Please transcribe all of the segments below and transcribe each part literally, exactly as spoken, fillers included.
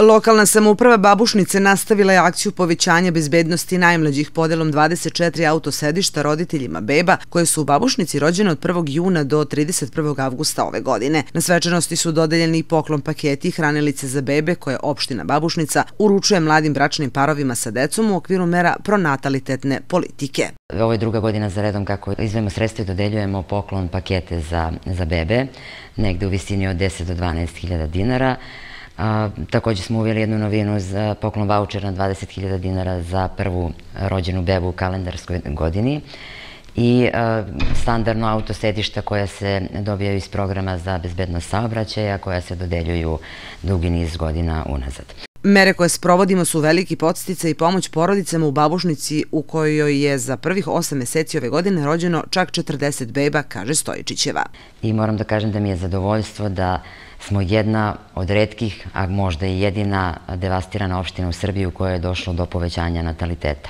Lokalna samouprava Babušnice nastavila je akciju povećanja bezbednosti najmlađih podelom dvadeset četiri autosedišta roditeljima beba koje su u Babušnici rođene od prvog juna do trideset prvog avgusta ove godine. Na svečanosti su dodeljeni i poklon paketi i hranilice za bebe koje opština Babušnica uručuje mladim bračnim parovima sa decom u okviru mera pronatalitetne politike. Ovo je druga godina za redom kako izdvajamo sredstva i dodeljujemo poklon pakete za, za bebe, negde u visini od deset do dvanaest hiljada dinara. A, također smo uveli jednu novinu za poklon vaučer na dvadeset hiljada dinara za prvu rođenu bebu u kalendarskoj godini i a, standardno autosedišta koja se dobijaju iz programa za bezbednost saobraćaja koja se dodeljuju dugi niz godina unazad. Mere koje sprovodimo su veliki podsticaj i pomoć porodicama u Babušnici u kojoj je za prvih osam meseci ove godine rođeno čak četrdeset beba, kaže Stojičićeva. I moram da kažem da mi je zadovoljstvo da smo jedna od retkih, a možda i jedina devastirana opština u Srbiji u kojoj je došlo do povećanja nataliteta.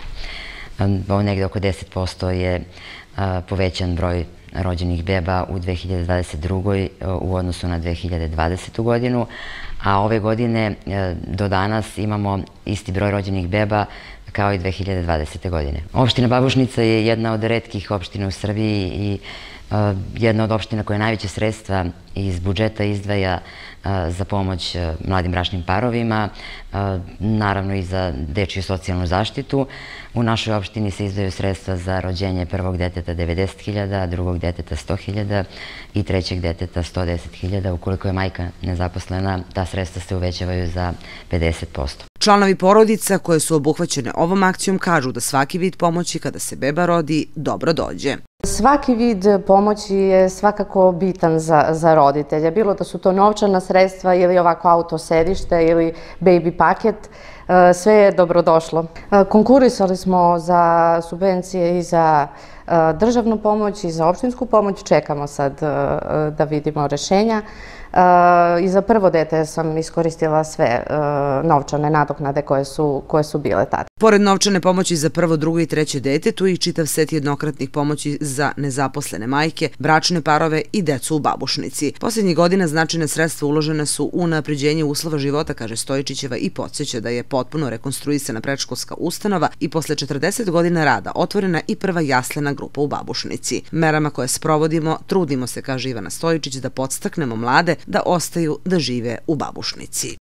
Negde oko deset posto je povećan broj rođenih beba u dve hiljade dvadeset drugoj. u odnosu na dve hiljade dvadesetu. godinu, a ove godine do danas imamo isti broj rođenih beba kao i dve hiljade dvadesete. godine. Opština Babušnica je jedna od retkih opština u Srbiji i jedna od opština koja najveće sredstva iz budžeta izdvaja za pomoć mladim bračnim parovima, naravno i za dečiju socijalnu zaštitu. U našoj opštini se izdvajaju sredstva za rođenje prvog deteta devedeset hiljada, drugog deteta sto hiljada i trećeg deteta sto deset hiljada. Ukoliko je majka nezaposlena, ta sredstva se uvećavaju za pedeset posto. Članovi porodica koje su obuhvaćene ovom akcijom kažu da svaki vid pomoći kada se beba rodi dobro dođe. Svaki vid pomoći je svakako bitan za, za roditelje. Bilo da su to novčana sredstva ili ovako autosedište ili baby paket, sve je dobrodošlo. Konkurisali smo za subvencije i za državnu pomoć i za opštinsku pomoć. Čekamo sad da vidimo rešenja. I za prvo dete sam iskoristila sve novčane nadoknade koje su, koje su bile tada. Pored novčane pomoći za prvo, drugo i treće dete, tu je i čitav set jednokratnih pomoći za nezaposlene majke, bračne parove i decu u Babušnici. Poslednjih godina značajna sredstva uložena su u unapređenje uslova života, kaže Stojičićeva, i podsjeća da je potpuno rekonstruisana predškolska ustanova i posle četrdeset godina rada otvorena i prva jaslena grupa u Babušnici. Merama koje sprovodimo, trudimo se, kaže Ivana Stojičić, da podstaknemo mlade da ostaju da žive u Babušnici.